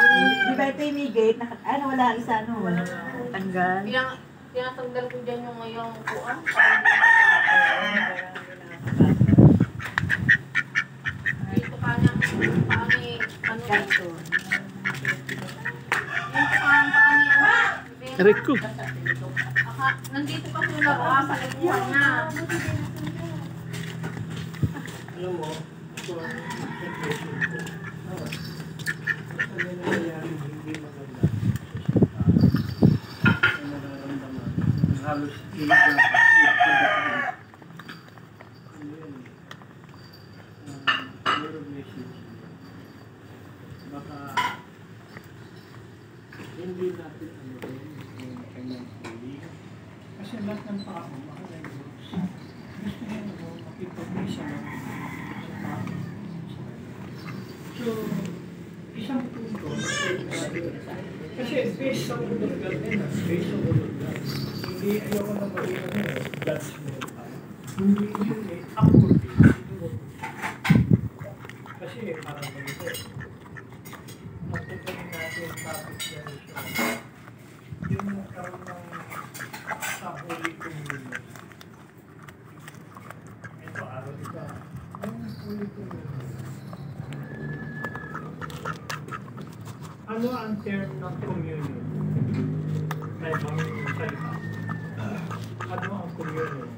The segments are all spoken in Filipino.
Di ba ito yung may gate? Ano, wala isa, no? Tanggal. Tinatanggal ko dyan yung ngayong kuan. Dito ka niyang paani, ano dito? Dito ka ang paani, Rico. Nandito pa sila sa likuan niya. Alam mo, ito ang situation ko. Ano nangyayari hindi maganda? Ang nararamdaman, halos ilig na pagkakaan. Ano yun? Neuromessage. Baka hindi natin ano rin yung kanyang huli. Kasi lahat ng tao, mahalay groups. Gusto nyo mo makipag-isa lang ng tao. So, isang punto, kasi based sa ulog natin, based sa ulog natin, hindi ayaw na maging judgment tayo. Hindi yun ako din. Kasi parang ganito, magpupunin natin yung topic na siya. Yung nagkaroon ng sa Holy Communion. Ito, araw ito. Yung Holy Communion. Ano ang term ng communion? Ay, bang salita. Ano ang communion?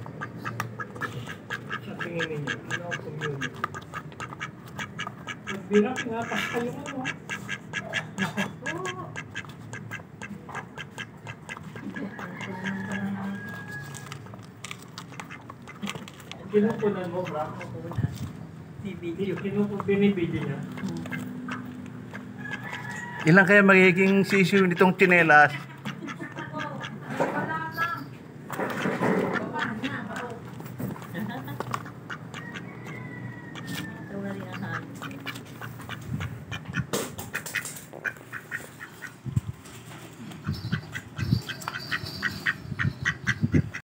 Sa tingin ninyo, ano ang communion? Magbirak nga, basta yung ano. Kinukunan mo, bra? Binibidyo niya. Ilan kaya magiging sisiw nitong tsinelas?